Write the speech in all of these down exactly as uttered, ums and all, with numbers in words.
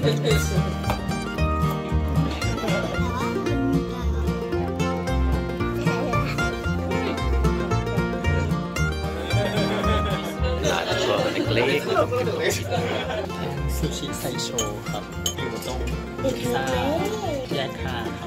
เล็กซูชิไซโชครับอยู่ตรงพิซซ่าแยกคาครับ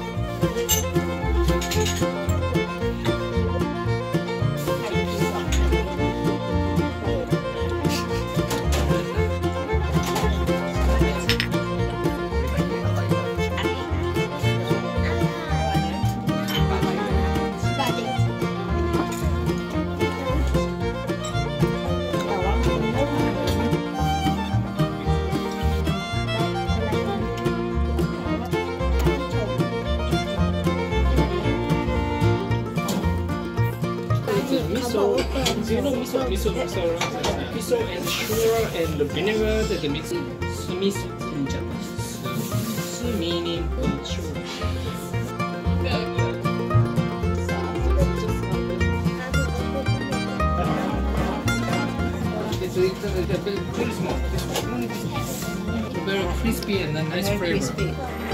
miso, do you know miso, miso, miso, miso and sugar and the vinegar that the mix miso in Japanese. Su meaning sugar. It's, it's, it's very small. Very crispy and a nice flavor. Crispy.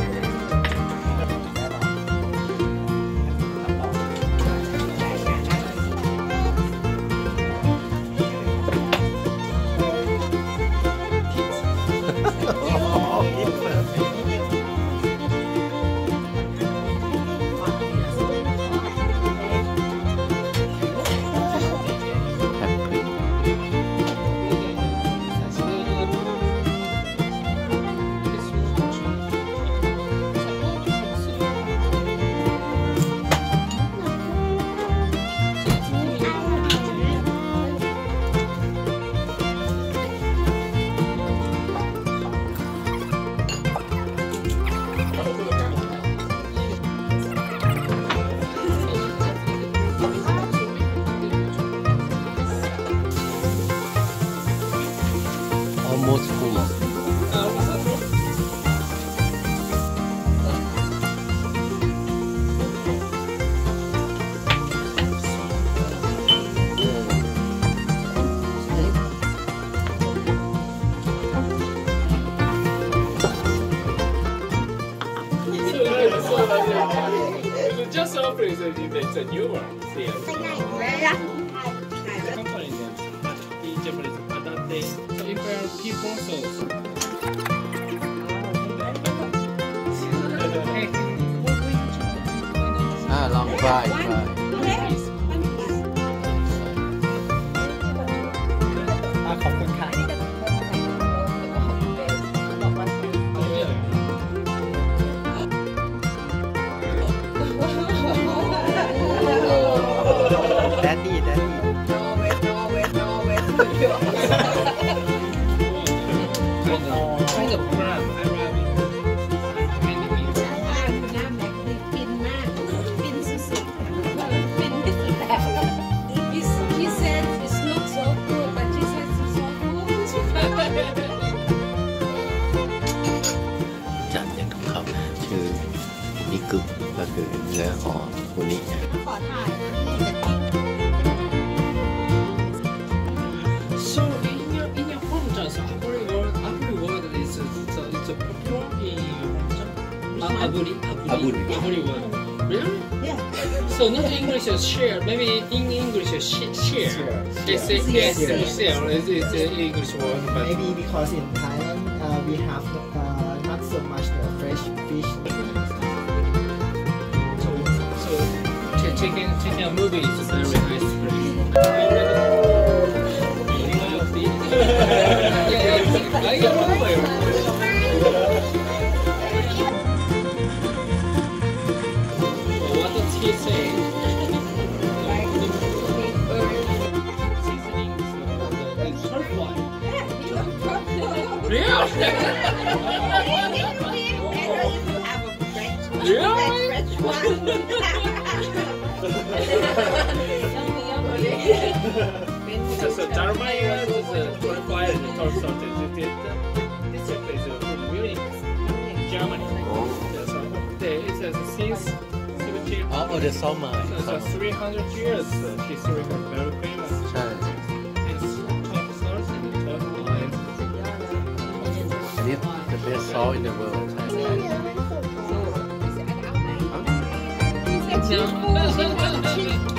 Almost full. Just offering is a new one. So if there are people sauce. Ah, long fry, fry. Ah, ขอบคุณค่ะ Daddy, daddy. Kind of crab, Arabic. He said it looks so good, but he said it's so good. จานเด็ดของเขาคือนิกุก็คือเนื้อหอมคุนิขอถ่ายนะ So in your in your hometown, so every word every word is it's a, it's a popular in your hometown. Aburi, aburi, aburi word. Really? Yeah. So not English is share. Maybe in English is sh- share. They say yes, share. Is it's an English word, but Maybe because in Thailand uh, we have uh, not so much the fresh fish. so so ch- taking taking a movie is a very nice place. I got What does he say? Seasoning is turf wine. Really? So Jeremiah is a turf wine and turf sausage. This place is from Munich, Germany. So it's a since seventeen. Oh, the summer. So three hundred years history is very famous. ใช่ It's turf sauce and turf wine. อันนี้จะเป็น best salt in the world ใช่ So, is it an outline? Is it cheap?